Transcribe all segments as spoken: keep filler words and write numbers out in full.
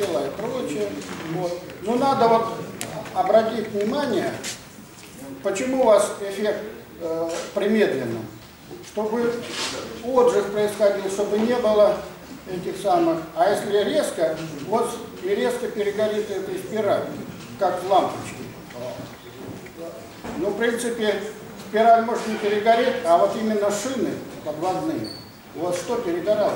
тела и прочее. Вот. Но надо вот обратить внимание, почему у вас эффект э, примедленный. Чтобы отжиг происходил, чтобы не было этих самых. А если резко, вот и резко перегорит эта спираль, как в лампочке. Ну, в принципе, спираль может не перегореть, а вот именно шины подводные. Вот что перегорало?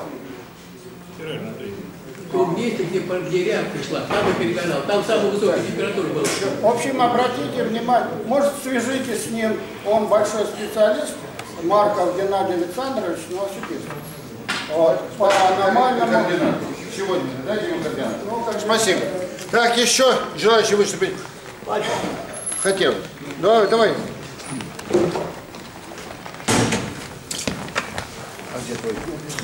В том месте, где, где реакция шла, там и перегорал. Там самая высокая температура была. В общем, обратите внимание, может, свяжитесь с ним, он большой специалист, Марков Геннадий Александрович, велосипед. Вот, по нормальному. Сегодня, дайте ему координаты. Ну, спасибо. Так, еще желающие выступить? Хотел. Давай, давай. А где твой?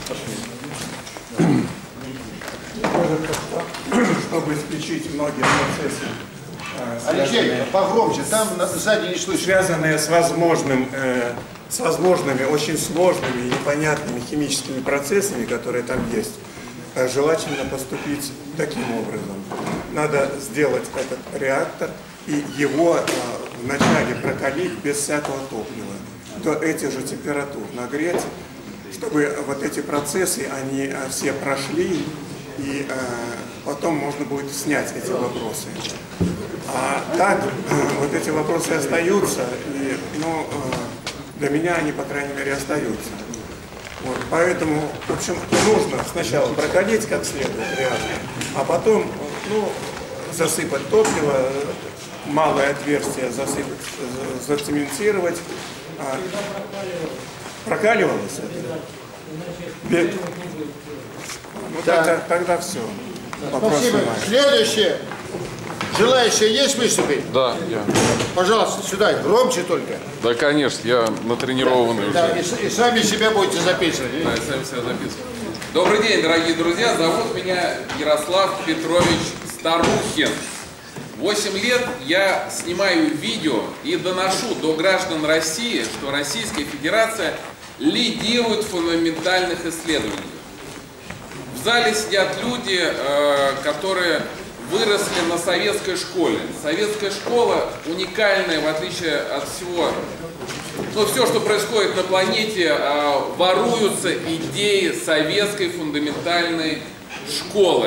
Чтобы исключить многие процессы, Алексей, погромче, там сзади не слышно. Связанные с возможным, э, с возможными очень сложными и непонятными химическими процессами, которые там есть, э, желательно поступить таким образом. Надо сделать этот реактор и его э, вначале прокалить без всякого топлива, до этих же температур нагреть, чтобы вот эти процессы, они э, все прошли, и э, потом можно будет снять эти вопросы. А так, э, вот эти вопросы остаются, и, ну, э, для меня они, по крайней мере, остаются. Вот, поэтому, в общем, нужно сначала прокалить как следует реактор, а потом, ну, засыпать топливо, малое отверстие засыпать, зацементировать. А, прокаливалось это? Ну, тогда, тогда все. Спасибо. Следующее. Желающие есть выступить? Да, я. Пожалуйста, сюда, громче только. Да, конечно, я натренированный да, уже. Да, и, и сами себя будете записывать. Да, и сами себя записывать. Добрый день, дорогие друзья. Зовут меня Ярослав Петрович Старухин. Восемь лет я снимаю видео и доношу до граждан России, что Российская Федерация лидирует в фундаментальных исследованиях. В зале сидят люди, которые выросли на советской школе. Советская школа уникальная, в отличие от всего. Но все, что происходит на планете, воруются идеи советской фундаментальной школы.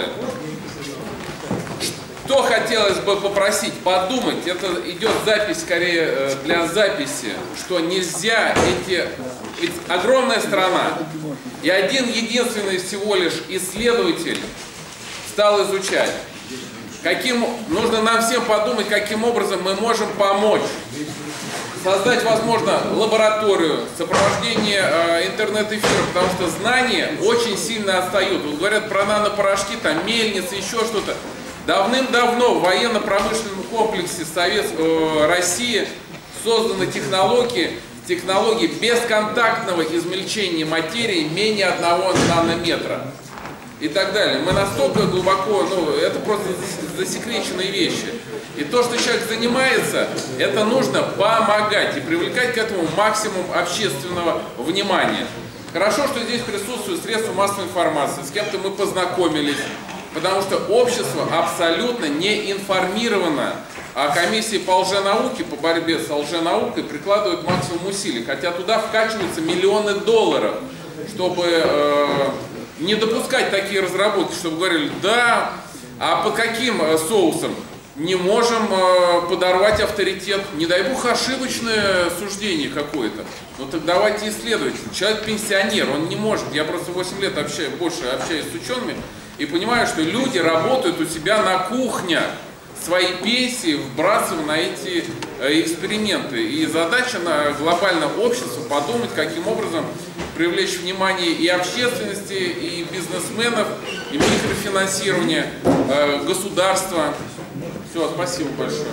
Что хотелось бы попросить подумать, это идет запись скорее для записи, что нельзя эти... Ведь огромная страна, и один единственный всего лишь исследователь стал изучать. Каким, нужно нам всем подумать, каким образом мы можем помочь. Создать, возможно, лабораторию, сопровождение э, интернет-эфира, потому что знания очень сильно отстают. Вот говорят про нанопорошки, там мельницы, еще что-то. Давным-давно в военно-промышленном комплексе Совет, э, России созданы технологии, технологии бесконтактного измельчения материи менее одного нанометра. И так далее. Мы настолько глубоко, ну, это просто засекреченные вещи. И то, что человек занимается, это нужно помогать и привлекать к этому максимум общественного внимания. Хорошо, что здесь присутствуют средства массовой информации, с кем-то мы познакомились, потому что общество абсолютно не информировано. А комиссии по лженауке, по борьбе с лженаукой прикладывают максимум усилий, хотя туда вкачиваются миллионы долларов, чтобы э, не допускать такие разработки, чтобы говорили, да, а под каким э, соусом? Не можем э, подорвать авторитет, не дай бог ошибочное суждение какое-то. Ну так давайте исследовать. Человек пенсионер, он не может. Я просто восемь лет общаюсь, больше общаюсь с учеными и понимаю, что люди работают у себя на кухнях, свои пенсии вбрасывая на эти э, эксперименты. И задача на глобальное общество подумать, каким образом привлечь внимание и общественности, и бизнесменов, и микрофинансирования, э, государства. Все, спасибо большое.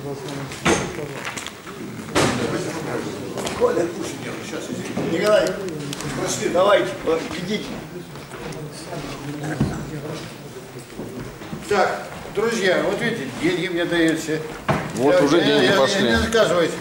Коля, сейчас, Николай, пошли, давайте, идите. Так, друзья, вот видите, деньги мне даете. Вот я, уже я, деньги я, пошли. Не отказывайте.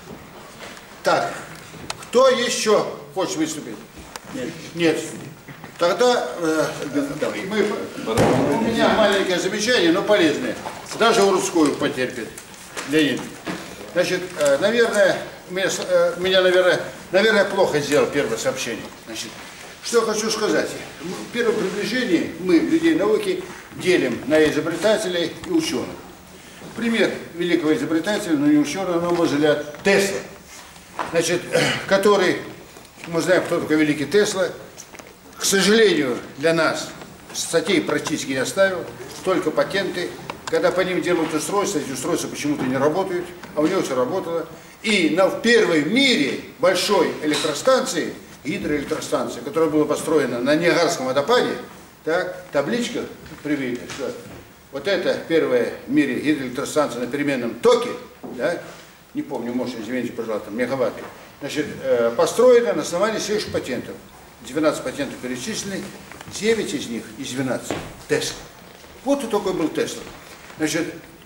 Так, кто еще хочет выступить? Нет. Нет. Тогда э, мы, у меня маленькое замечание, но полезное. Даже Урусскую потерпит, Леонид. Значит, э, наверное, меня, э, меня наверное, наверное, плохо сделал первое сообщение. Значит, что хочу сказать. В первом приближении мы, людей науки, делим на изобретателей и ученых. Пример великого изобретателя, но не ученого, на мой взгляд, Тесла. Значит, который, мы знаем, кто такой великий Тесла. К сожалению, для нас статей практически не оставил, только патенты. Когда по ним делают устройства, эти устройства почему-то не работают, а у него все работало. И на, в первой в мире большой электростанции, гидроэлектростанции, которая была построена на Ниагарском водопаде, так, табличка привели, что вот это первая в мире гидроэлектростанция на переменном токе, да, не помню, может, извините, пожалуйста, мегаватты, значит, э, построена на основании всех патентов. двенадцать патентов перечислены, девять из них из двенадцати Тесла. Вот и такой был Тесла. Значит,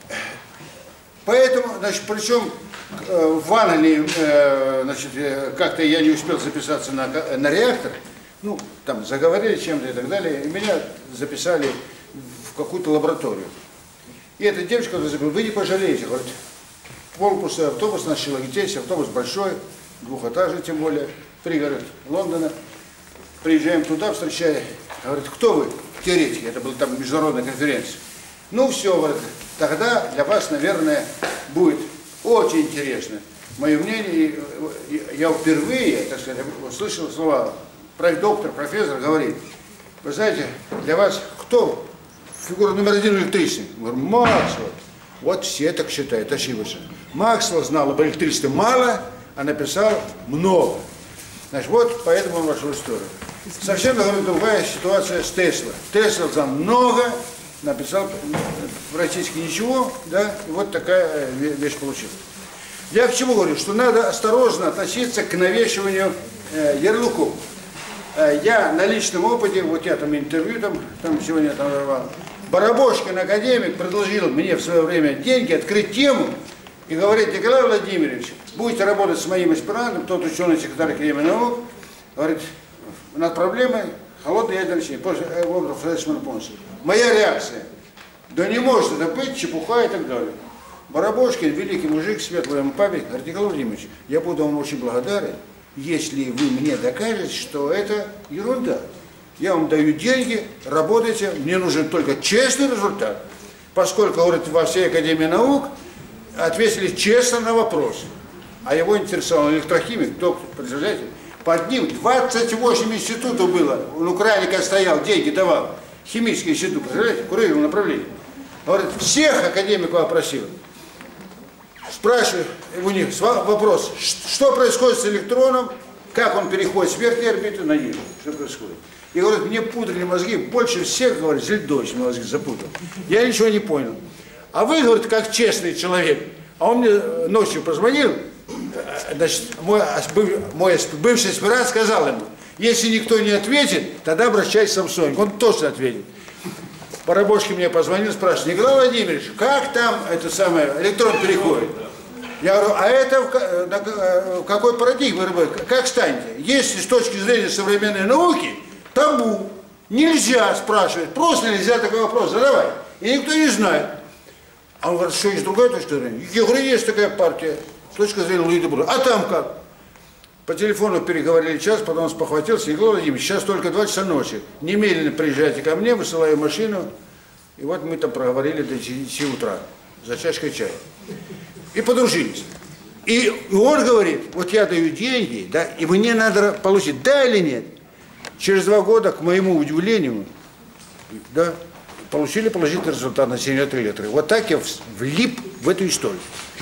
поэтому, значит, причем э, в Англии, э, значит, э, как-то я не успел записаться на, на реактор, ну, там заговорили чем-то и так далее, и меня записали в какую-то лабораторию. И эта девочка говорит: вы не пожалеете, говорит, полпустой автобус на Шилогитейсе, автобус большой, двухэтажный тем более, пригород Лондона. Приезжаем туда, встречаем, говорит, кто вы? Теоретики, это была там международная конференция. Ну все, говорит, тогда для вас, наверное, будет очень интересно. Мое мнение, я впервые, так сказать, услышал слова, доктор, профессор говорит, вы знаете, для вас кто фигура номер один в электричестве? Я говорю, Максвелл. Вот все так считают, ошибочно. Максвелл знал об электричестве мало, а написал много. Значит, вот поэтому он вошел в историю. Совершенно говорю, другая ситуация с Теслой. Тесла знал много, написал практически ничего, да, и вот такая вещь получилась. Я к чему говорю? Что надо осторожно относиться к навешиванию э, ярлыков. Э, я на личном опыте, вот я там интервью там, там сегодня там давал, Барабошкин, академик, предложил мне в свое время деньги, открыть тему и говорит: Николай Владимирович, будете работать с моим аспирантом, тот ученый секретарь Академии наук, говорит, над проблемой холодной ядерной части. Моя реакция: да не может это быть, чепуха и так далее. Барабошкин, великий мужик, светлая ему память, говорит: Николай Владимирович, я буду вам очень благодарен, если вы мне докажете, что это ерунда. Я вам даю деньги, работайте, мне нужен только честный результат. Поскольку, говорит, во всей Академии наук ответили честно на вопрос. А его интересовал электрохимик, доктор, представляете? Под ним двадцать восемь институтов было. Он у Краника стоял, деньги давал. Химический институт, представляете, курировал направление. Говорит, всех академиков опросил. Спрашиваю у них вопрос, что происходит с электроном, как он переходит с верхней орбиты на нижнюю, что происходит. И говорит, мне пудрили мозги, больше всех, говорит, Зельдович мозги запутал. Я ничего не понял. А вы, говорит, как честный человек, а он мне ночью позвонил, значит, мой, мой бывший аспирант сказал ему, если никто не ответит, тогда обращайся в Samsung, он точно ответит. Барабошкин мне позвонил, спрашивает, Николай Владимирович, как там это самое, электрон переходит? Я говорю, а это в, в какой парадигме работает? Как станете? Если с точки зрения современной науки, табу, нельзя спрашивать, просто нельзя такой вопрос задавать, и никто не знает. А он говорит, что есть другая точка зрения? Я говорю, есть такая партия, с точки зрения Луи де Брогlie. А там как? По телефону переговорили час, потом он спохватился, Николай Владимирович, сейчас только два часа ночи, немедленно приезжайте ко мне, высылаю машину, и вот мы там проговорили до девяти утра, за чашкой чая. И подружились. И он говорит, вот я даю деньги, да, и мне надо получить, да или нет. Через два года, к моему удивлению, да, получили положительный результат на семь три литра. Вот так я влип в эту историю.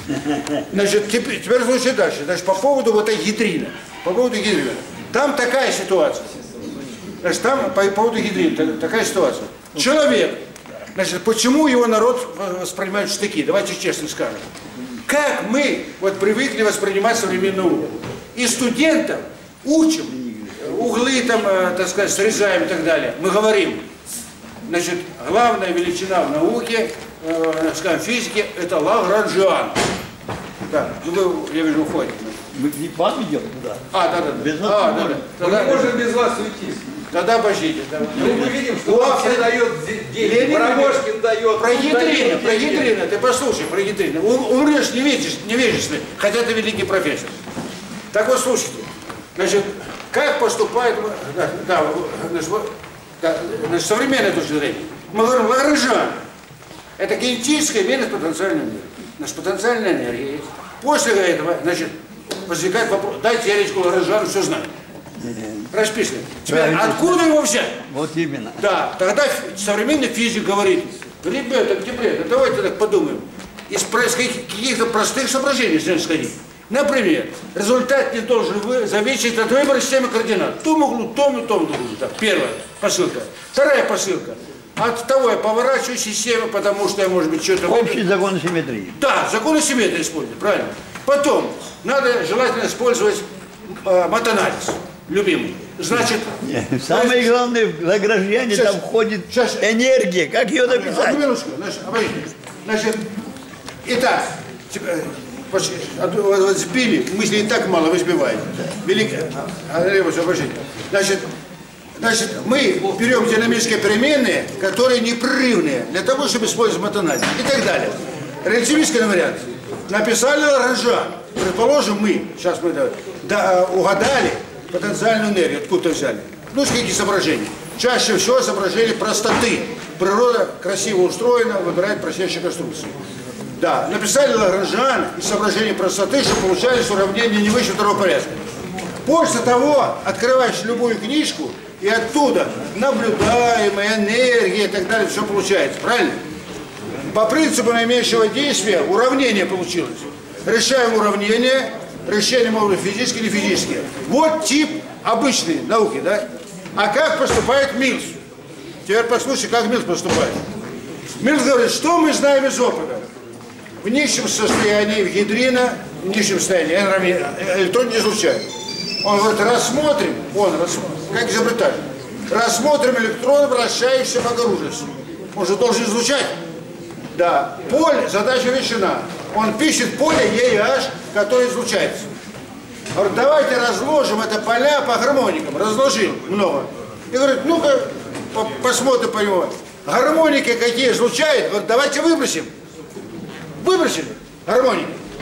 Значит, теперь, теперь слушай дальше. Значит, по поводу вот этой гидрина. По поводу гидрина. Там такая ситуация. Значит, там по поводу гидрина такая ситуация. Человек, значит, почему его народ воспринимает в штыки? Давайте честно скажем. Как мы вот привыкли воспринимать современную науку. И студентам учим, углы там, так сказать, срезаем и так далее. Мы говорим, значит, главная величина в науке, э, скажем, физике, это Лагранжиан. Да, ну вы, я вижу, уходите. Мы не к вам идем туда. А, да, да, да. Без нас а, не да, можем. да. Мы не можем без вас уйти. Тогда обождите. Да. Ну, мы видим, что вам все дает деньги, Барабошкин дает. Про Гидрина, про Гидрина, ты послушай, про Гидрина. Умрешь, не видишь, не видишь ли, хотя ты великий профессор. Так вот, слушайте, значит, как поступает, да, да, значит, да, значит, современная точка зрения. Мы говорим, Лагранжан, это кинетическая мерность потенциальной энергии. Значит, потенциальная энергия есть. После этого, значит, возникает вопрос, дайте я речку Лагранжану, все знаю. Расписано. Теперь откуда его взять? Вот именно. Да, тогда современный физик говорит, ребята, где бред, давайте так подумаем. Из каких-то простых соображений нужно сходить. Например, результат не должен зависеть от выбора системы координат. В том углу, том и том углу. Так, первая посылка. Вторая посылка. От того я поворачиваю систему, потому что я, может быть, что-то... Общий закон симметрии. Да, закон симметрии использовать, правильно. Потом, надо желательно использовать э, матанализ, любимый. Значит... Нет, самое главное, в Лагранжане там входит сейчас, энергия. Как ее написать? Одну минутку, значит, значит, итак, вот сбили, мысли и так мало, вы сбиваете. Великое. Значит, значит, мы берем динамические переменные, которые непрерывные, для того, чтобы использовать матанализ и так далее. Релятивистский вариант. Написали Лагранжан. Предположим, мы, сейчас мы да, угадали потенциальную энергию, откуда взяли. Ну, с каких соображений? Чаще всего соображения простоты. Природа красиво устроена, выбирает простейшие конструкции. Да, написали Лагранжан из соображений простоты, что получались уравнения не выше второго порядка. После того открываешь любую книжку, и оттуда наблюдаемая энергия и так далее, все получается, правильно? По принципу наименьшего действия уравнение получилось. Решаем уравнение, решение может быть физические или физические. Вот тип обычной науки, да? А как поступает Милс? Теперь послушай, как Милс поступает. Милс говорит, что мы знаем из опыта? В низшем состоянии гидрина, в низшем состоянии электрон не излучает. Он говорит, рассмотрим, он рассмотрим, как изобретатель, рассмотрим электрон, вращающийся по окружности. Он же должен излучать. Да, поле, задача решена. Он пишет поле Е и H, которое излучается. Говорит, давайте разложим это поля по гармоникам. Разложил много. И говорит, ну-ка, по посмотрим по него. Гармоники какие излучают, говорит, давайте выбросим. Выбросили гармоники.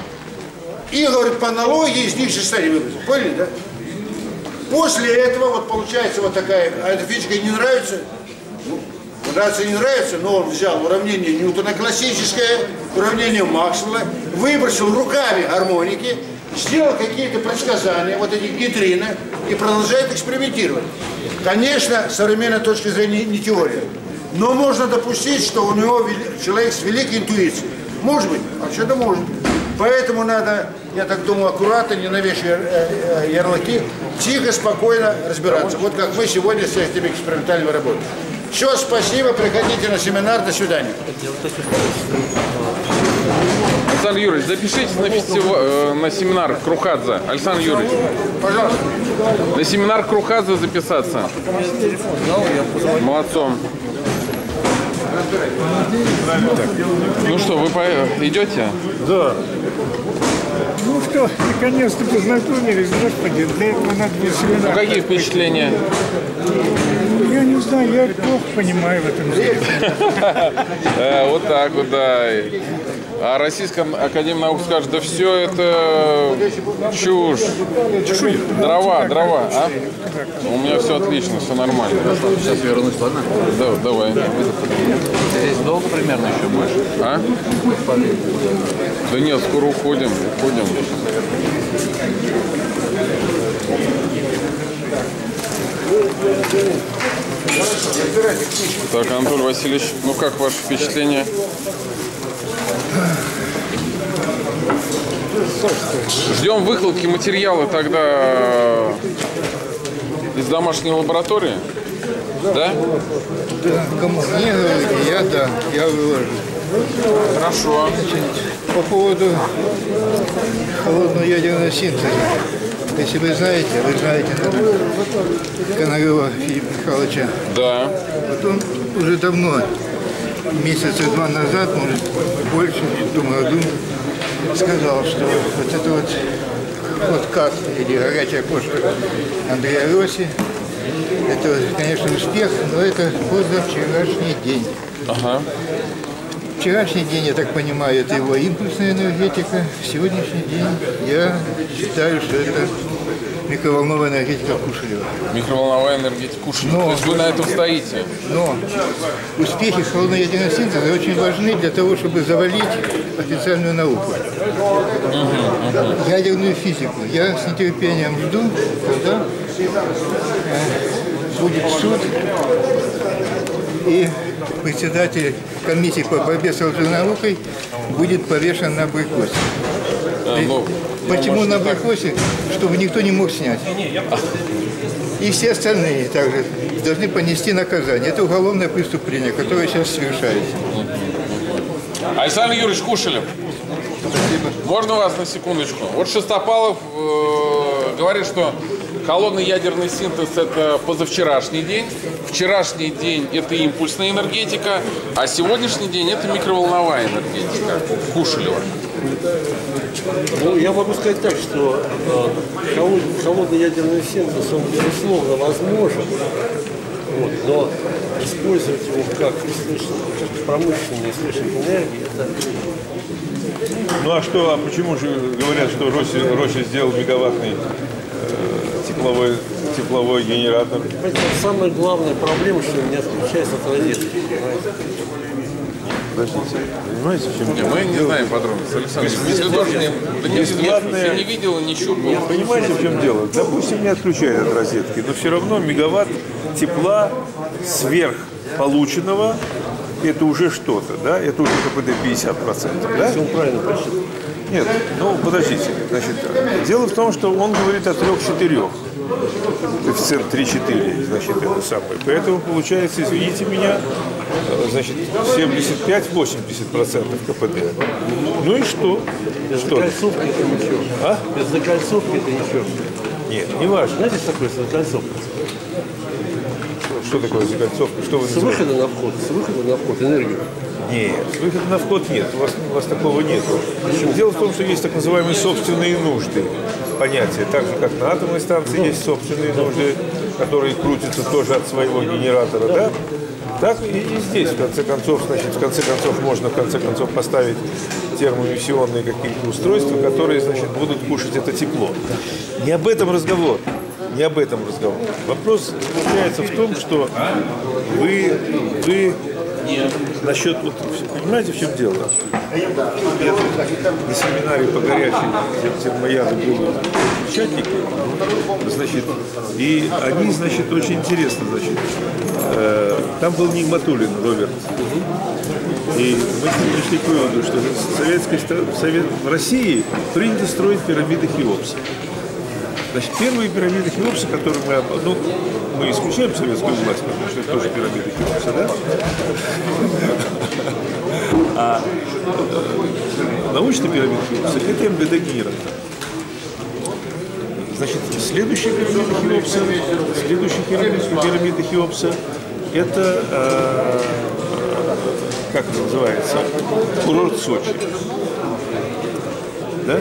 И, говорит, по аналогии из них состояния выбросим. Поняли, да? После этого вот получается вот такая, а эта физика не нравится. Ну, нравится, не нравится, но он взял уравнение Ньютона классическое, уравнение Максвелла, выбросил руками гармоники, сделал какие-то предсказания, вот эти гидрины, и продолжает экспериментировать. Конечно, с современной точки зрения не теория, но можно допустить, что у него человек с великой интуицией. Может быть, а что-то может. Поэтому надо, я так думаю, аккуратно, не навешивая ярлыки, тихо, спокойно разбираться. Вот как мы сегодня с этими экспериментальными работаем. Все, спасибо, приходите на семинар, до свидания. Александр Юрьевич, запишитесь на, фестиваль, э, на семинар Крухадзе. Александр Юрьевич, пожалуйста. На семинар Крухадзе записаться. Молодцом. Так. Ну что, вы по... идете? Да. Ну что, наконец-то познакомились, господи, для этого надо было семинар. Ну какие впечатления? Я не знаю, я плохо понимаю в этом деле. Вот так вот, да. А Российская академия наук скажет, да все это чушь. Дрова, дрова, а? У меня все отлично, все нормально. Сейчас я вернусь, ладно? Да, давай. Здесь долго примерно еще больше? А? Да нет, скоро уходим, уходим. Так, Анатолий Васильевич, ну как ваше впечатление? Ждем выкладки материала тогда из домашней лаборатории? Да? Да, кому мне говорите, я да, я выложу. Хорошо. По поводу холодного ядерного синтеза. Если вы знаете, вы знаете, наверное, Коногова Филиппа Михайловича. Да. Вот он уже давно, месяца два назад, может больше, в том году, сказал, что вот это вот, вот кат или горячая кошка Андреа Росси, Это, конечно, успех, но это позавчерашний день. Ага. Вчерашний день, я так понимаю, это его импульсная энергетика. Сегодняшний день я считаю, что это микроволновая энергетика Кушелева. Микроволновая энергетика Кушелева. То есть вы на этом стоите? Но успехи холодно-ядерного синтеза очень важны для того, чтобы завалить официальную науку. Угу, угу. Ядерную физику. Я с нетерпением жду, когда будет суд и председатель комиссии по борьбе с холодной наукой будет повешен на абрикосе. А, ну, Почему на абрикосе? Чтобы никто не мог снять. И все остальные также должны понести наказание. Это уголовное преступление, которое сейчас совершается. Александр Юрьевич Кушелев, Спасибо. можно вас на секундочку? Вот Шестопалов э, говорит, что холодный ядерный синтез – это позавчерашний день, вчерашний день – это импульсная энергетика, а сегодняшний день – это микроволновая энергетика Кушелева. Ну, я могу сказать так, что э, холод, холодный ядерный синтез, он безусловно возможен, вот, но использовать его как, как промышленный источник энергии, это... Ну а что, а почему же говорят, что Роси, Роси сделал мегаваттный э, тепловой, тепловой генератор? Это самая главная проблема, что у меня отключается от розетки. Подождите, понимаете, в чем дело? Мы не знаем подробностей, Александр. Если тоже не, бесплатная... не видел, не щупал. Понимаете, в чем дело? Допустим, не отключают от розетки, но все равно мегаватт тепла сверх полученного это уже что-то, да? Это уже КПД пятьдесят процентов, да? Все правильно посчитал. Нет, ну подождите. Значит, дело в том, что он говорит о трех-четырех. Коэффициент три-четыре, значит, это самое. Поэтому получается, извините меня, значит, семьдесят пять-восемьдесят процентов КПД. Ну и что? Без что? закольцовки это ничего. А? Без закольцовки это ничего. Нет, не важно. Знаете, что такое закольцовка? Что такое закольцовка? Что вы с выхода на вход, с выхода на вход энергию. Нет, с выхода на вход нет, у вас, у вас такого нет. Дело в том, что есть так называемые собственные нужды, понятие. Так же, как на атомной станции есть собственные нужды, которые крутятся тоже от своего генератора, да? Так и, и здесь, в конце концов, значит, в конце концов, можно в конце концов поставить термоэмиссионные какие-то устройства, которые, значит, будут кушать это тепло. Не об этом разговор. Не об этом разговор. Вопрос заключается в том, что вы, вы насчет, вот, понимаете, в чем дело? Я на семинаре по горячей термояду были печатники, значит, и они, значит, очень интересно, значит, э, там был Нигматуллин, Роберт, и мы пришли к выводу, что в, советской, в, Совет, в России принято строить пирамиды Хеопса. Значит, первые пирамиды Хеопса, которые мы... Ну, мы исключаем советскую власть, потому что это тоже пирамиды Хеопса, да? А научная пирамида Хеопса – это эм гэ дэ-генератор. Значит, следующая пирамида Хеопса, следующая пирамида, пирамида Хеопса – это, э, как это называется, курорт Сочи. Да?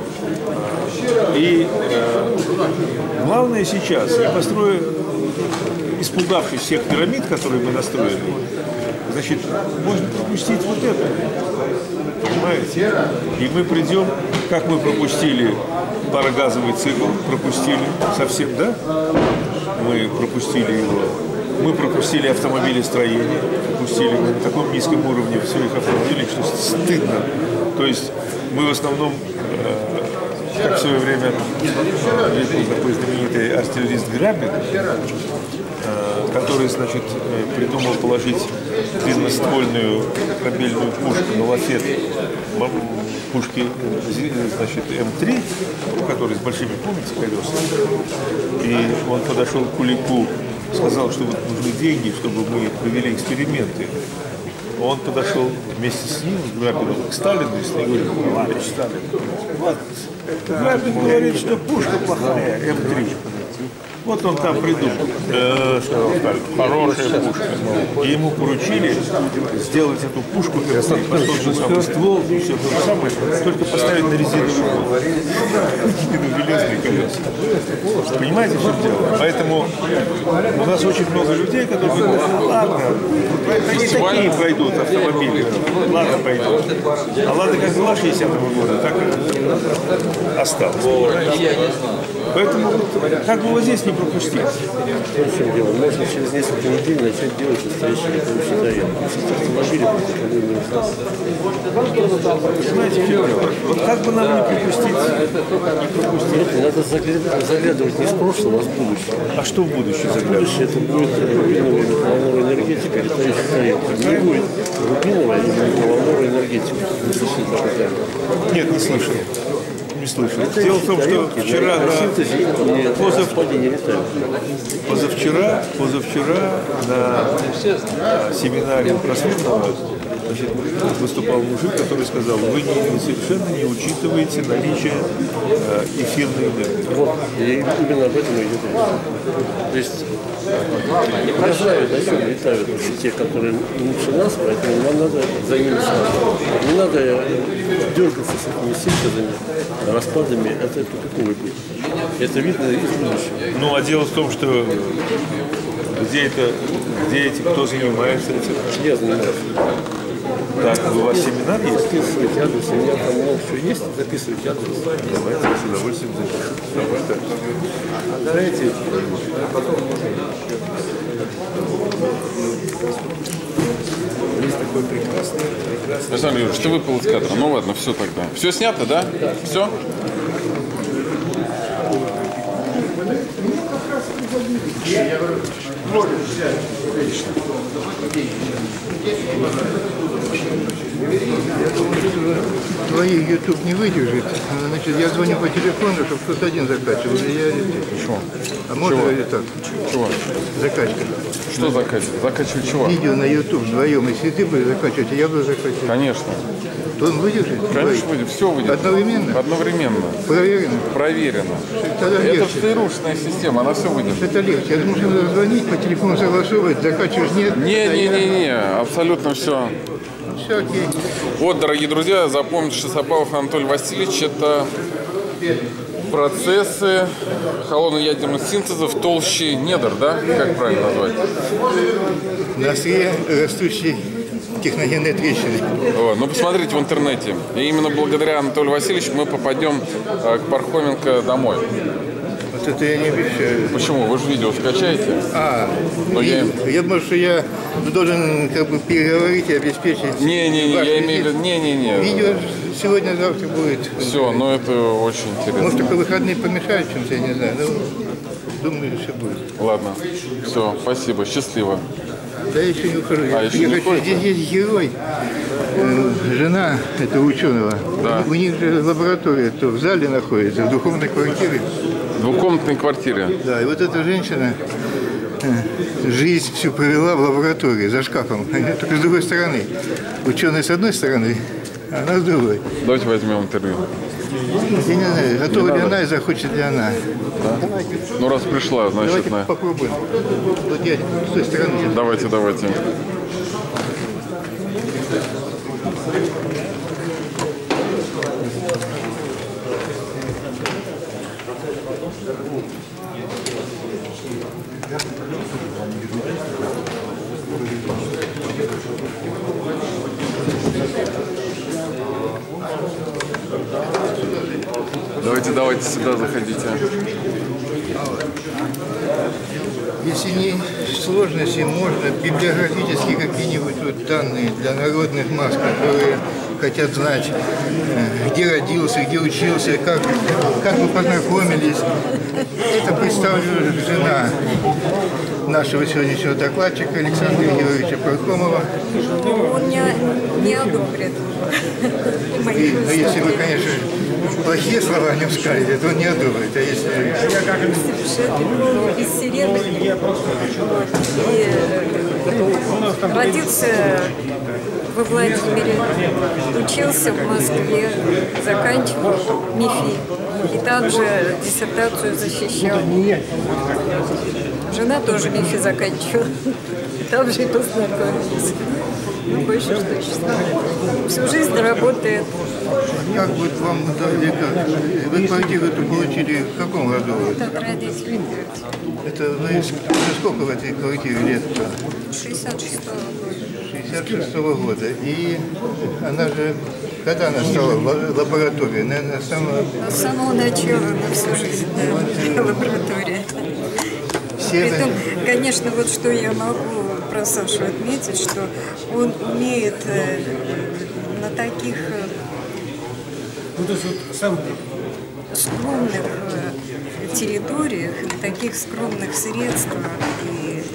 И э, главное сейчас, я построю, испугавшись всех пирамид, которые мы настроили, значит, можно пропустить вот это, понимаете? И мы придем, как мы пропустили парогазовый цикл, пропустили совсем, да? Мы пропустили его. Мы пропустили автомобилестроение, пропустили на таком низком уровне все их автомобилей, что стыдно. То есть мы в основном, э, как в свое время был такой знаменитый артиллерист Грабин, э, который, значит, придумал положить длинноствольную корабельную пушку на лафет пушки, значит, эм три, который с большими, помните, колесами. И он подошел к Кулику, сказал, что вот нужны деньги, чтобы мы провели эксперименты. Он подошел вместе с ним, Грабином, к Сталину, и говорит: товарищ Сталин, вот Грабин говорит, что пушка плохая, эм три. Вот он там придумал, э, сказал Сталин, хорошая пушка. И ему поручили сделать эту пушку, как под тот же самый ствол, все то же самое, только поставить на резиновый пол. И на железные колеса. Понимаете, что дело? Поэтому у нас очень много людей, которые говорят, ну, ладно, не такие пойдут автомобили, ладно пойдут. А ладно, как была шестидесятого года, так и осталось. Поэтому как бы вот здесь не пропустить. В чем дело? Можно через несколько недель начать делать настоящие получения. Автомобили Понимаете, вот как бы нам не пропустить, не пропустить. Надо заглядывать, заглядывать не с прошлого, а с будущего. А что в будущее заглядывать? Будущее это будет рубиновая волновая энергетика, летающих тарелках. Не будет рубиновая или волновая энергетика. Вы слышали такое? Нет, не слышал. Не слышал. Дело в том, что вчера, на, позав... позавчера, позавчера на семинаре Просветного, значит, выступал мужик, который сказал, вы не, совершенно не учитываете наличие э, эфирной энергии. Вот, и именно об этом идет речь. То есть, я знаю, на чем летают те, которые лучше нас, поэтому нам надо за ними смотреть. Не надо дергаться с этими синтезами, распадами, это тупиковый путь. Это видно из будущего. Ну, а дело в том, что где это, где эти, кто занимается этим? Я занимаюсь. Так, у вас семинар есть? Записывайте адрес, у меня там много чего есть, записывайте адрес. Давайте, я с удовольствием запишу. Потому что, знаете, потом есть такой прекрасный, прекрасный... Александр Юрьевич, ты выпал из кадра. Ну ладно, все тогда. Все снято, да? Все? Я думаю, что твои YouTube не выдержит. Значит, я звоню по телефону, чтобы кто-то один закачивал. Я... Чего? А можно Чего? или так? Чего? Закачка. Что закачивать? Закачивать чего? Видео на YouTube вдвоем. Если ты будешь закачивать, а я буду закачивать. Конечно. То он выдержит? Конечно выйдет. Все выйдет. Одновременно? Одновременно. Проверено? Проверено. Тогда Это легче. ЦРУшная система, она все выйдет. Это легче. Я думаю, что надо звонить, по телефону согласовывать, закачиваешь, нет. Не-не-не-не, абсолютно все. Все окей. Вот, дорогие друзья, запомните, что Шесобалов Анатолий Васильевич – это процессы холодно-ядерных синтезов толще недр, да? Как правильно назвать? На острие растущей техногенной трещины. Вот. Ну, посмотрите в интернете. И именно благодаря Анатолию Васильевичу мы попадем э, к Пархоменко домой. Вот это я не обещаю. Почему? Вы же видео скачаете. А, Но и, я... я думаю, что я должен как бы переговорить и обеспечить. Не-не-не, я имею в виду... Не-не-не. Видео сегодня-завтра будет. Все, ну это очень интересно. Может, только выходные помешают чем-то, я не знаю. Но думаю, все будет. Ладно. Все, спасибо. Счастливо. Да я еще не ухожу. А, я еще не хочу. Здесь есть герой. Э, жена этого ученого. Да. У, у них же лаборатория то в зале находится, в духовной квартире. В двухкомнатной квартире. Да, и вот эта женщина э, жизнь всю провела в лаборатории, за шкафом. Только с другой стороны. Ученый с одной стороны, а она с другой. Давайте возьмем интервью. Я не знаю, готова ли она и захочет ли она. Да? Ну, раз пришла, значит, Давайте на... попробуем. Вот я с той стороны. Давайте, давайте. Давайте, давайте сюда заходите. Если не сложности, можно библиографические какие-нибудь вот данные для народных масс, которые хотят знать, где родился, где учился, как, как вы познакомились. Это представлю жена нашего сегодняшнего докладчика Александра Георгиевича Пархомова. Он не, не одобрит. И, но если вы, конечно, плохие слова о нем скажете, то он не одобрит. А если... Из Сирены. И родился во Владимире, учился в Москве, заканчивал МИФИ. И там же диссертацию защищал. Жена тоже МИФИ заканчивала. Там же и познакомились. Ну, больше что еще. Всю жизнь работает. Как вот вам дали, как? Вы квартиру эту получили в каком году? Так родители делают. Это вы сколько в этой квартире лет-то? шестьдесят шестого года. шестьдесят шестого года. И она же, когда она стала лабораторией? Наверное, с самого... С самого начала, на всю жизнь, да, лаборатория. Притом, конечно, вот что я могу про Сашу отметить, что он умеет э, на таких э, скромных э, территориях, на таких скромных средствах и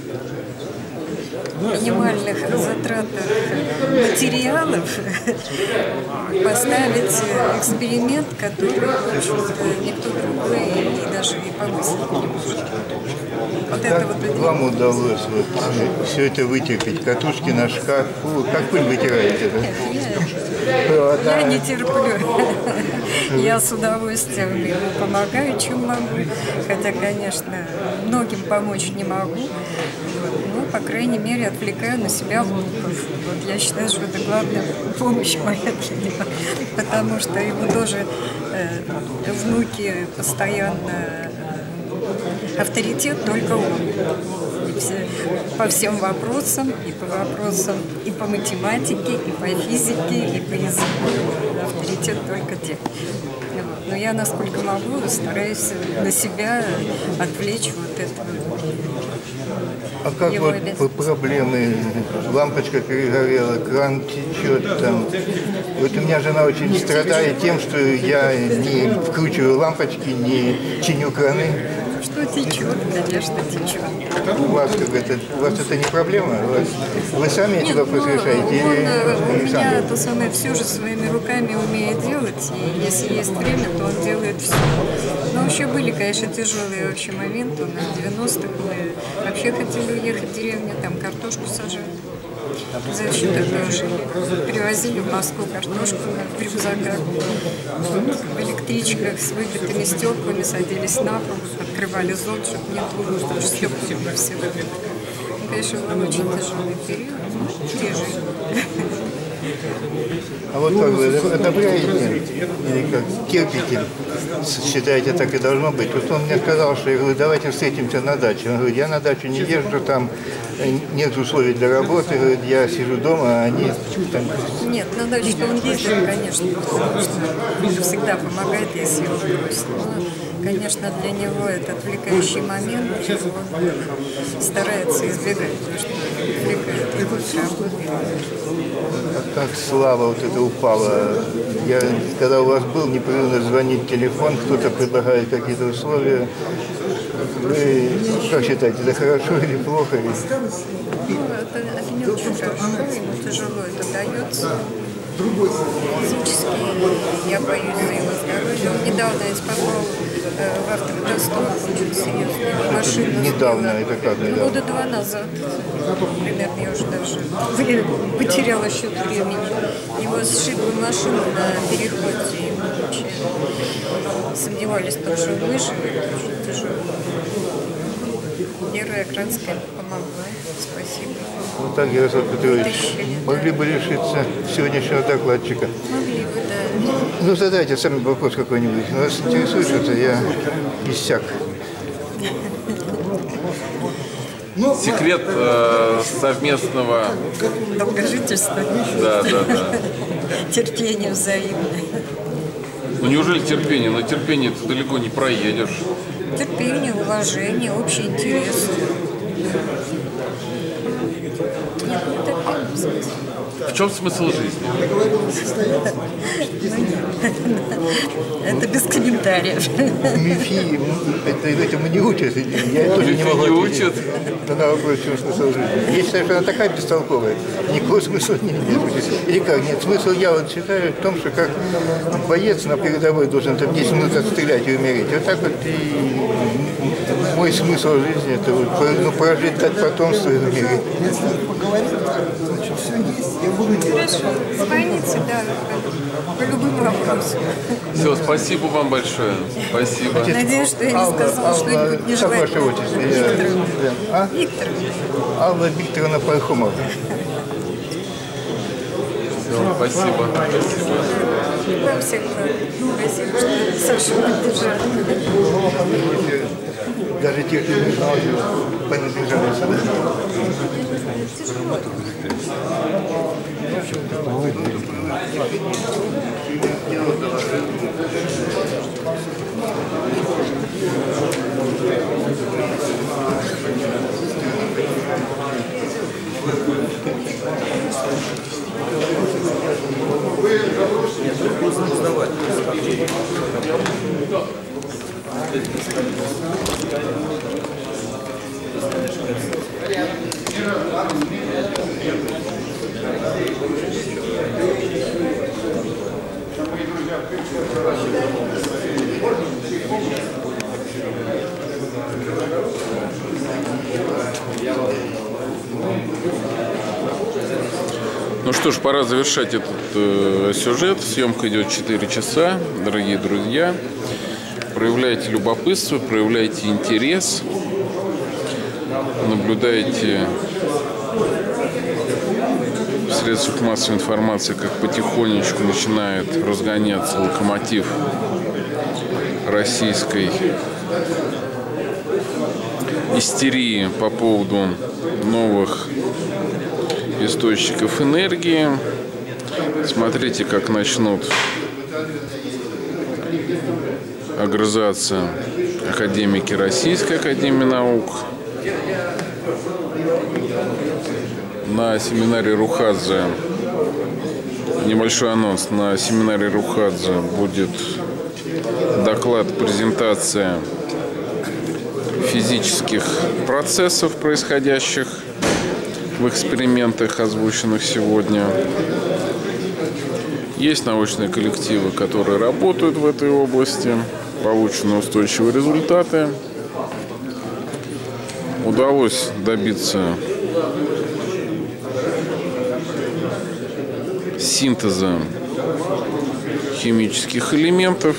минимальных затратах материалов поставить эксперимент, который, в общем-то, никто другой и даже и помыслить не может. Вот как это вот вам удалось вот все это вытерпеть? Катушки на шкаф, фу, как пыль вытираете? Да? Я не терплю. Я с удовольствием ему помогаю, чем могу. Хотя, конечно, многим помочь не могу. Вот. Но, по крайней мере, отвлекаю на себя внуков. Вот я считаю, что это главная помощь моя для него. Потому что ему тоже э, внуки постоянно авторитет только он. И все, по всем вопросам, и по вопросам, и по математике, и по физике, и по языку. Авторитет только те. Но я, насколько могу, стараюсь на себя отвлечь вот это. А как вот по проблемы? Лампочка перегорела, кран течет там. Вот у меня жена очень страдает тем, что я не вкручиваю лампочки, не чиню краны. Что течет, конечно, течет. У вас, как это, у вас это не проблема? У вас, вы сами эти вопросы ну, решаете? Он, Или у меня это самое все же своими руками умеет делать, и если есть время, то он делает все. Но вообще были, конечно, тяжелые вообще моменты. На девяностых мы вообще хотели уехать в деревню, там картошку сажали. За счет этого жили. Привозили в Москву картошку в рюкзаках. В электричках с выбитыми стеклами садились на пол, открывали зон, чтобы не было, потому что стекла были все выбиты. Ну, конечно, был очень тяжелый период, но пережили. А вот как вы одобряете или как терпите? Считаете, так и должно быть? Вот он мне сказал, что я говорю, давайте встретимся на даче. Он говорит, я на дачу не езжу, там нет условий для работы, говорит, я сижу дома, а они там... Нет, на дачу он ездит, конечно, потому что это всегда помогает, если его просят. Но, конечно, для него это отвлекающий момент, он старается избегать, потому что отвлекает его от работы. А как слава вот это упала? Я, когда у вас был, непрерывно звонит телефон, кто-то предлагает какие-то условия. Вы как считаете, это хорошо или плохо? Ну, это не очень хорошо, ему тяжело это дается. Физически я боюсь за его здоровье. Он недавно исполнял э, в автокатастрофу очень серьезную машину. Недавно, это как недавно? Года два назад. Примерно я уже даже потеряла счет времени. Его сшибла машину на переходе. И мы вообще сомневались, потому что он выживет. Очень тяжело. Вера Акранская помогла. Спасибо. Вот так, Ярослав Петрович, могли бы лишиться сегодняшнего докладчика? Могли бы, да. Ну, задайте сами вопрос какой-нибудь. Вас интересует что-то, я иссяк. Секрет э, совместного... Долгожительства. Да, да, да. Терпение взаимное. Ну неужели терпение? На терпение ты далеко не проедешь. Терпение, уважение, общий интерес. Нет, ну терпение в смысле. В чем смысл жизни? Это без комментариев. МИФИ, это, этому не учат. Я тоже не могу не учат. На вопрос, в чем смысл жизни. Я считаю, что она такая бестолковая. Никакого смысла не имеет. Или как? Нет, смысл я вот считаю в том, что как боец на передовой должен там десять минут отстрелять и умереть. Вот так вот и мой смысл жизни это вот, ну, прожить, дать потомство и умереть. Если поговорить, значит, все Хорошо. Звоните, да, по любым вопросам. Все, спасибо вам большое. Спасибо. Надеюсь, что я не сказала что-нибудь нежелательное. А? Виктор. Алла Викторовна Пархомова. Все, спасибо. Спасибо. Вам всех спасибо, что Сашу поддержали. Даже те, кто не знал, принадлежали сюда. Ну что ж, пора завершать этот э, сюжет. Съемка идет четыре часа. Дорогие друзья, проявляйте любопытство, проявляйте интерес, наблюдайте в средствах массовой информации, как потихонечку начинает разгоняться локомотив российской истерии по поводу новых источников энергии. Смотрите, как начнут огрызаться академики Российской академии наук. На семинаре Рухадзе, небольшой анонс, на семинаре Рухадзе будет доклад, презентация физических процессов, происходящих в экспериментах, озвученных сегодня. Есть научные коллективы, которые работают в этой области, получены устойчивые результаты. Удалось добиться синтеза химических элементов.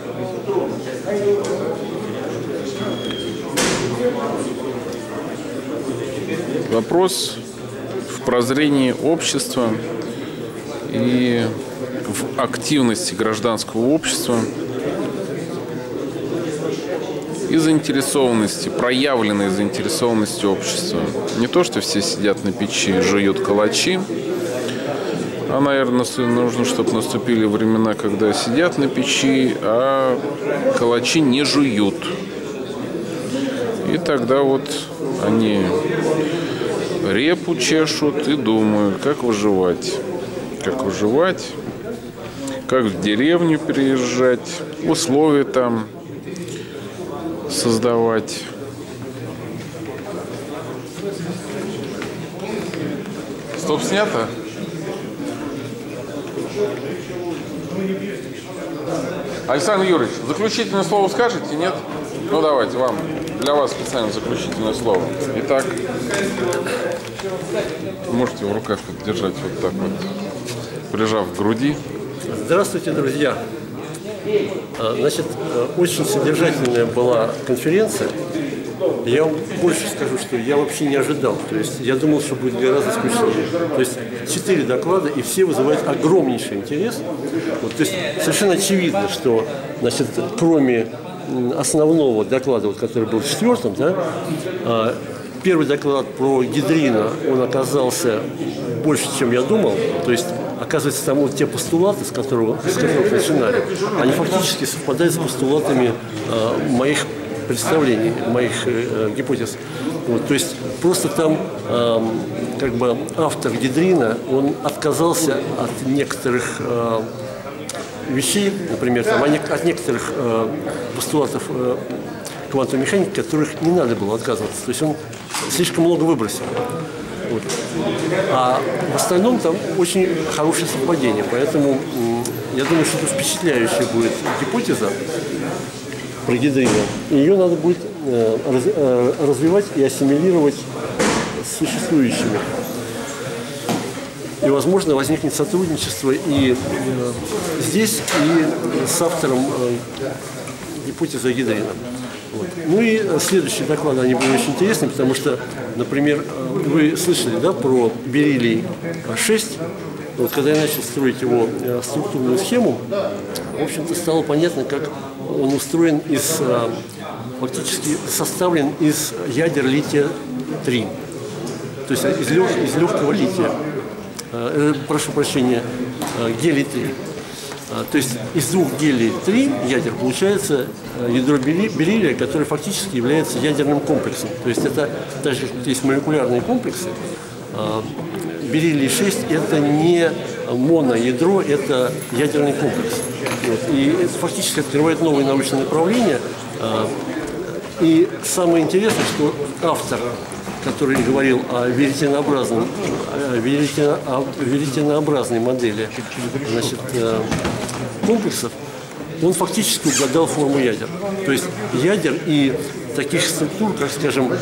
Вопрос в прозрении общества и в активности гражданского общества и заинтересованности, проявленной заинтересованности общества. Не то, что все сидят на печи, жуют калачи, а, наверное, нужно, чтобы наступили времена, когда сидят на печи, а калачи не жуют. И тогда вот они репу чешут и думают, как выживать. Как выживать, как в деревню переезжать, условия там создавать. Стоп, снято? Александр Юрьевич, заключительное слово скажете, нет? Ну давайте, вам, для вас специально заключительное слово. Итак, можете в руках держать вот так вот, прижав к груди. Здравствуйте, друзья. Значит, очень содержательная была конференция. Я вам больше скажу, что я вообще не ожидал. То есть я думал, что будет гораздо скучнее. То есть четыре доклада, и все вызывают огромнейший интерес. Вот, то есть совершенно очевидно, что, значит, кроме основного доклада, вот, который был четвертым, да, первый доклад про гидрина, он оказался больше, чем я думал. То есть, оказывается, там вот те постулаты, с которых, с которых начинали, они фактически совпадают с постулатами э, моих представлений, моих э, гипотез. Вот, то есть, просто там э, как бы автор гидрина, он отказался от некоторых э, вещей, например, там, от некоторых э, постулатов э, квантовой механики, которых не надо было отказываться. То есть он слишком много выбросил. Вот. А в остальном там очень хорошее совпадение. Поэтому я думаю, что это впечатляющая будет гипотеза про гидрина. Ее надо будет э, раз, э, развивать и ассимилировать с существующими. И, возможно, возникнет сотрудничество и э, здесь, и с автором э, гипотезы Гидрина. Вот. Ну и следующие доклады, они были очень интересны, потому что, например, вы слышали, да, про бериллий шесть. Вот когда я начал строить его структурную схему, в общем-то, стало понятно, как он устроен из, фактически составлен из ядер лития три, то есть из, лег, из легкого лития, э, прошу прощения, гелий три. То есть из двух гелий три ядер получается ядро бериллия, которое фактически является ядерным комплексом. То есть это, даже есть молекулярные комплексы, бериллий шесть это не моноядро, это ядерный комплекс. Вот. И это фактически открывает новые научные направления. И самое интересное, что автор, который говорил о веретенообразном, о веретенообразной модели, значит, комплексов, он фактически угадал форму ядер. То есть ядер и таких структур, как, скажем,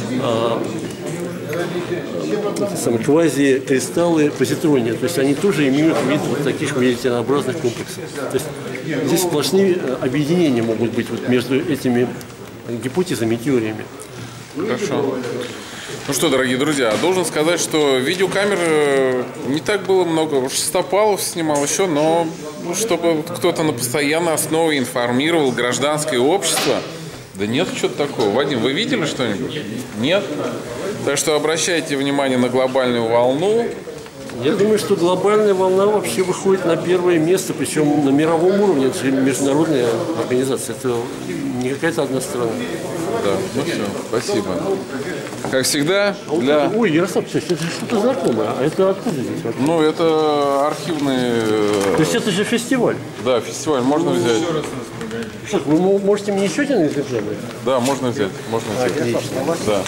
квазикристаллы позитрония, то есть они тоже имеют вид вот таких веретенообразных комплексов. То есть здесь сплошные объединения могут быть вот между этими гипотезами и теориями. Хорошо. Ну что, дорогие друзья, должен сказать, что видеокамер не так было много. Шестопалов снимал еще, но чтобы кто-то на постоянной основе информировал гражданское общество, да нет, что-то такого. Вадим, вы видели что-нибудь? Нет? Так что обращайте внимание на глобальную волну. Я думаю, что глобальная волна вообще выходит на первое место, причем на мировом уровне. Это же международная организация, это не какая-то одна страна. Да, ну все, спасибо. Как всегда, для... Ой, Ярослав, это что-то знакомое. А это откуда здесь вообще? Ну, это архивные... То есть это же фестиваль? Да, фестиваль, можно взять. Что, вы можете мне еще один экземпляр? Да, можно взять, можно взять. Отлично. Да.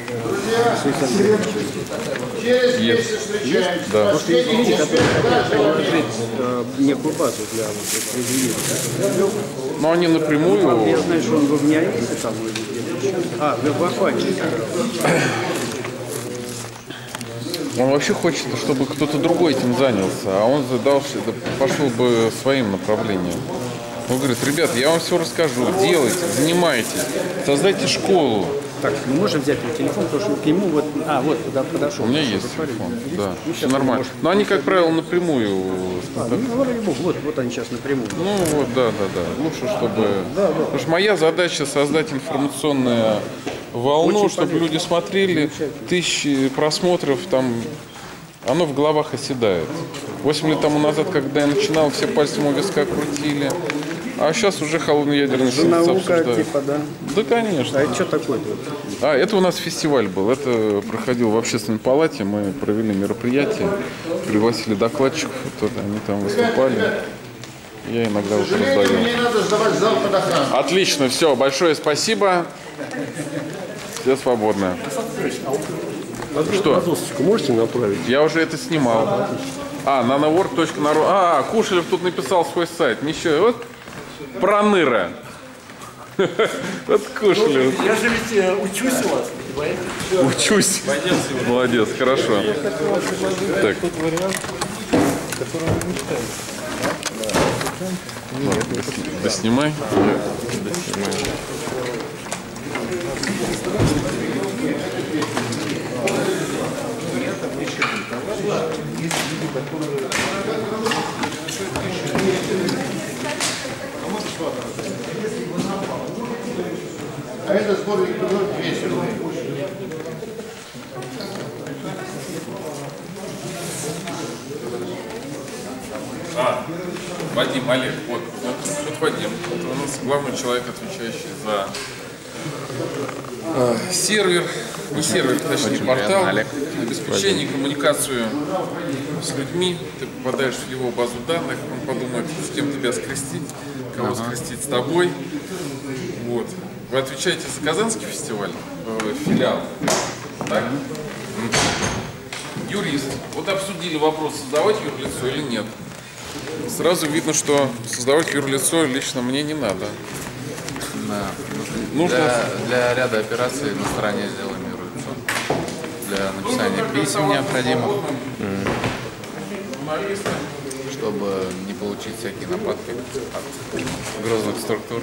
Через Есть. месяц встречаемся. Да. Может, есть люди, которые хотят положить э, некую базу для произведения? Но они напрямую... Я знаю, что он в Неолите там или где-то. А, в Аквариуме. Он вообще хочет, чтобы кто-то другой этим занялся, а он задался, пошел бы своим направлением. Он говорит, ребят, я вам все расскажу, делайте, занимайтесь, создайте школу. Так, мы можем взять его телефон, потому что к нему вот... А, вот, куда подошел. У меня есть телефон, да, все нормально. Но они, как правило, напрямую... А, ну, ради бога, вот, вот они сейчас напрямую. Ну, вот, да, да, да. Лучше, чтобы... Да, да. Потому что моя задача создать информационную волну, очень чтобы полезно. Люди смотрели, тысячи просмотров, там, оно в головах оседает. Восемь лет тому назад, когда я начинал, все пальцем у виска крутили. А сейчас уже холодный ядерный синтез наука, обсуждают. типа, да? Да, конечно. А это что такое-то? А, это у нас фестиваль был. Это проходил в общественной палате. Мы провели мероприятие, пригласили докладчиков. Вот, они там выступали. Я иногда уже раздаю. Мне надо сдавать зал под охрану. Отлично, все. Большое спасибо. Все свободны. Что? Можете направить? Я уже это снимал. А, нановорк точка нару. А, Кушелев тут написал свой сайт. Ничего. Вот проныра. Вот Кушелев. Я же ведь учусь у вас, понимаете? Учусь. Молодец, хорошо. Так. Да снимай. А это сборник двести рублей. А, Вадим, Олег, вот, вот, вот Вадим, это у нас главный человек, отвечающий за э, сервер, не сервер, точнее портал, обеспечение, коммуникацию с людьми. Ты попадаешь в его базу данных, он подумает, с кем тебя скрестить, кого ага. скрестить с тобой. Вот. Вы отвечаете за Казанский фестиваль, э, филиал, так? Юрист. Вот обсудили вопрос, создавать юрлицо или нет. Сразу видно, что создавать юрлицо лично мне не надо. Да. Нужно... Для, для ряда операций на стороне сделаем юрлицо. Для написания писем необходимых. Журналисты. чтобы не получить всякие нападки от угрозных структур.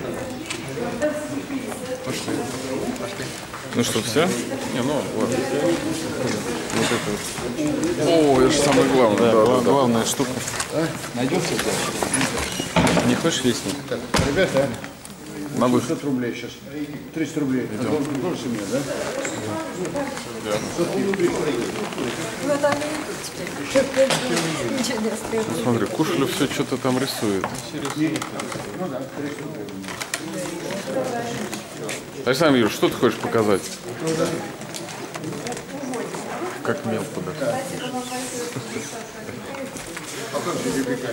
Пошли. Пошли. Ну что, все? Не, ну ладно. Вот это вот. О, это же самое главное. Да, да, да, главная штука. А? Найдется дальше? Не хочешь лестник? Так, ребята, на выход. пятьсот рублей сейчас. триста рублей. Идем. Тоже семья, да? Да. Ну, там ничего не остается. Смотри, Кушелев все что-то там рисует. Ну да, триста рублей. Александр Юрьевич, что ты хочешь показать? Как мел подошел. А как же Юрика?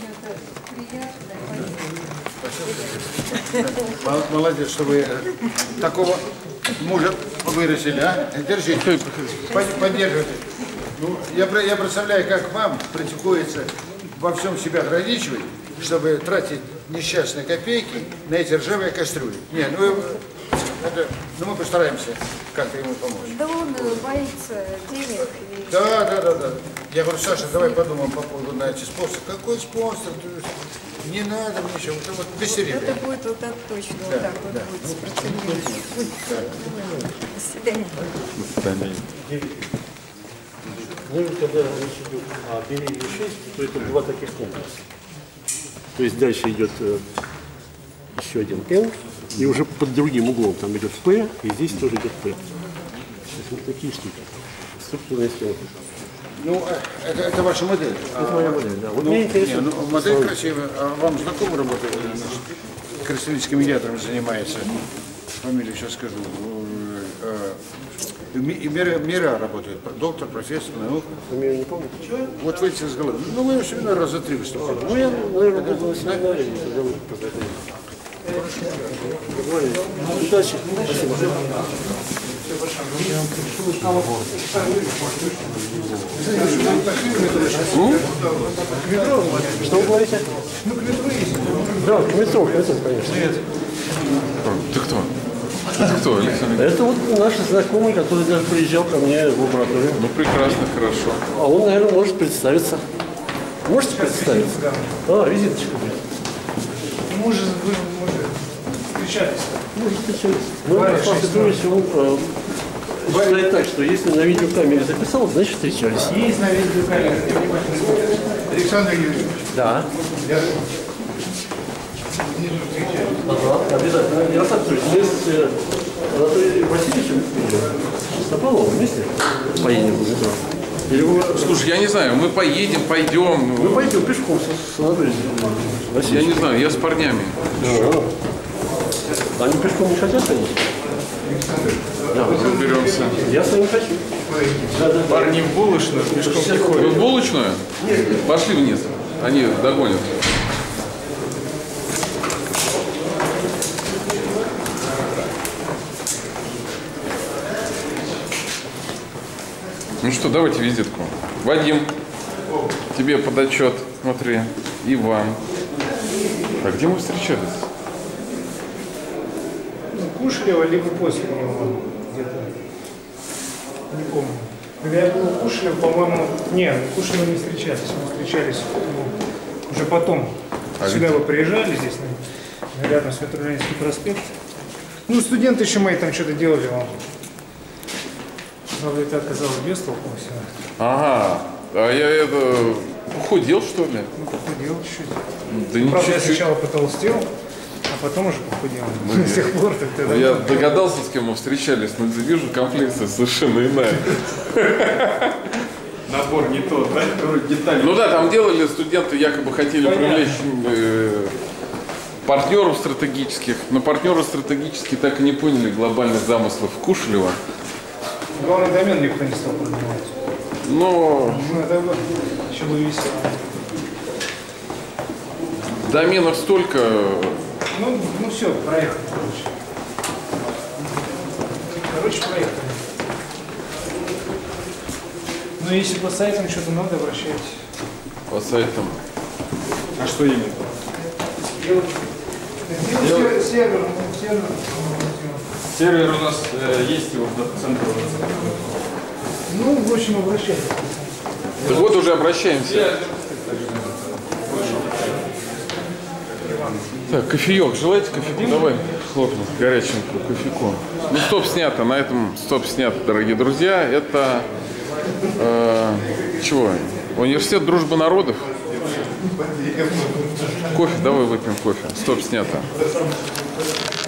Молодец, что вы такого мужа вырастили, а? Держите, поддерживайте. Ну, я, я представляю, как вам приходится во всем себя ограничивать, чтобы тратить несчастные копейки на эти ржавые кастрюли. Нет, ну, это, ну мы постараемся как-то ему помочь. Да он боится денег. И... Да, да, да, да. Я говорю, Саша, давай подумаем по поводу на эти спонсоры. Какой спонсор? Не надо ничего. Это вот бессеребие. Это будет вот так точно, да, вот так вот да. будет с процедурой. До свидания. До свидания. Ну, когда речь идет о периоде шесть, то это два таких комплекса. То есть дальше идет э, еще один L, и уже под другим углом там идет P, и здесь тоже идет P. То есть вот такие штуки. Структурные схемы. Ну, это, это ваша модель. Это моя модель, да. Вот ну, мне интересно. Не, ну, модель красивая. А вам знакома работа? Кристаллическим медиатором занимается. Фамилию сейчас скажу. И Мира, Мира работает, доктор, профессор наук. Фамилию не помню. Вот выйти с головы. Ну, вы семинар раза три выступали. Ну, я, наверное, буду на семинаре, и тогда вы познакомитесь. Удачи. Спасибо. Что вы говорите? Ну, к метро есть. Да, к метро, к метро, конечно. Нет. Ты кто? Ты кто, Александр? Это вот наш знакомый, который даже приезжал ко мне в лабораторию. Ну, прекрасно, хорошо. А он, наверное, может представиться. Можете представиться? А, визиточка будет. Мы же, вы, мы же встречались. Мы же встречались. Ну, Александр Петрович, он э, считает так, что если на видеокамере записал, значит встречались. Есть на видеокамере. Александр Юрьевич. Да. Ага, обязательно. Ярослав Петрович, мы с э, Анатолием Васильевичем Стопаловым вместе поедем в метро. Или вы... Слушай, я не знаю, мы поедем, пойдем. Мы пойдем пешком с, с Анатолием Васильевичем. Я не знаю, я с парнями. Да. Они пешком не хотят, конечно? Да. Разберемся. Я с вами хочу. Да, да, парни в булочную, пешком не ходят. Вы в булочную? Пошли вниз, они догонят. Ну что, давайте визитку. Вадим, тебе под отчет, смотри, и вам. А где мы встречались? Ну, Кушелева, либо после него где-то. Не помню. Когда я был у Кушелева, по-моему, нет, Кушелева не встречались. Мы встречались ну, уже потом. А Сюда ведь... вы приезжали, здесь, на, рядом с Метроленинский проспект. Ну, студенты еще мои там что-то делали вам. Но это оказалось без толку все. Ага, а я это похудел, что ли? Ну, похудел чуть-чуть. Да не Правда, чуть-чуть. я сначала потолстел, а потом уже похудел. Ну, с тех пор так тогда. Я догадался, с кем мы встречались, но вижу, комплекция совершенно иная. Набор не тот, да? Детали. Ну да, там делали студенты, якобы хотели привлечь э, партнеров стратегических, но партнеры стратегические так и не поняли глобальных замыслов Кушелева. Главный домен никто не стал продавать. Но... Ну, это еще бы весело. Доменов столько... Ну, ну все, проехали, короче. Короче, проехали. Ну, если по сайтам что-то надо, обращайтесь. По сайтам. А что именно? Сервер, сервер. Сервер у нас э, есть, его в дата-центре. Ну, в общем, обращайтесь. Вот уже обращаемся. Так, кофеек. Желаете кофейку? Давай хлопнем горяченькую кофейку. Ну, стоп снято. На этом стоп снято, дорогие друзья. Это э, чего? Университет дружбы народов. Кофе, давай выпьем кофе. Стоп снято.